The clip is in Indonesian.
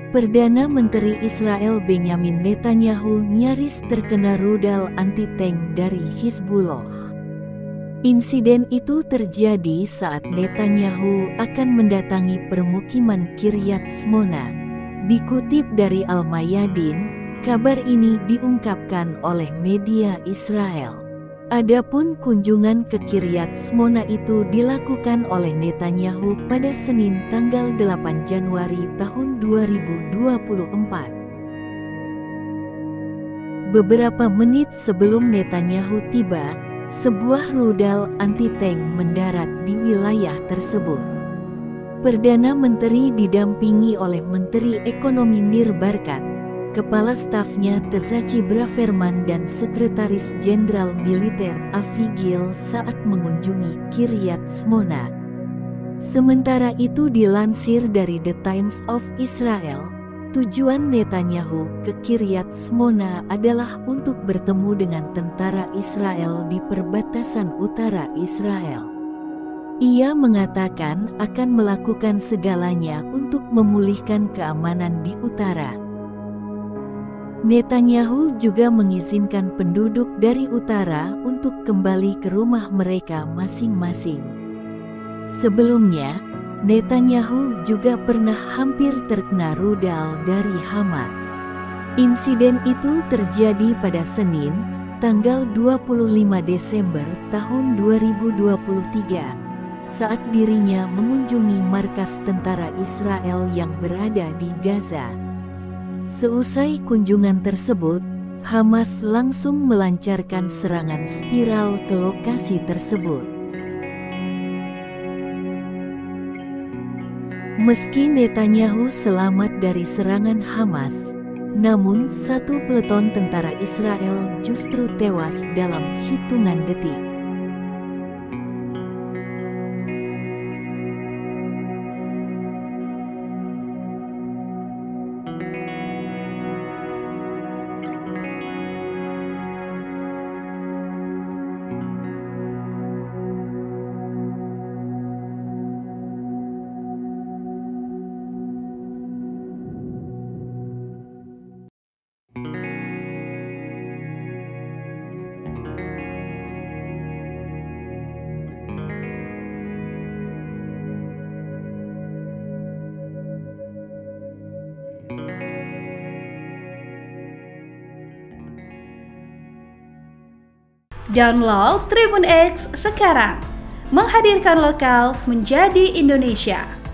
Perdana Menteri Israel Benyamin Netanyahu nyaris terkena rudal anti-tank dari Hizbullah. Insiden itu terjadi saat Netanyahu akan mendatangi permukiman Kiryat Shmona. Dikutip dari Al-Mayadin, kabar ini diungkapkan oleh media Israel. Adapun kunjungan ke Kiryat Shmona itu dilakukan oleh Netanyahu pada Senin tanggal 8 Januari tahun 2024. Beberapa menit sebelum Netanyahu tiba, sebuah rudal anti-tank mendarat di wilayah tersebut. Perdana Menteri didampingi oleh Menteri Ekonomi Nir Barkat, Kepala Stafnya Tzachi Braverman dan Sekretaris Jenderal Militer Avi Gil saat mengunjungi Kiryat Shmona. Sementara itu dilansir dari The Times of Israel, tujuan Netanyahu ke Kiryat Shmona adalah untuk bertemu dengan tentara Israel di perbatasan utara Israel. Ia mengatakan akan melakukan segalanya untuk memulihkan keamanan di utara. Netanyahu juga mengizinkan penduduk dari utara untuk kembali ke rumah mereka masing-masing. Sebelumnya, Netanyahu juga pernah hampir terkena rudal dari Hamas. Insiden itu terjadi pada Senin, tanggal 25 Desember tahun 2023, saat dirinya mengunjungi markas tentara Israel yang berada di Gaza. Seusai kunjungan tersebut, Hamas langsung melancarkan serangan spiral ke lokasi tersebut. Meski Netanyahu selamat dari serangan Hamas, namun satu peleton tentara Israel justru tewas dalam hitungan detik. Download Tribun X sekarang, menghadirkan lokal menjadi Indonesia.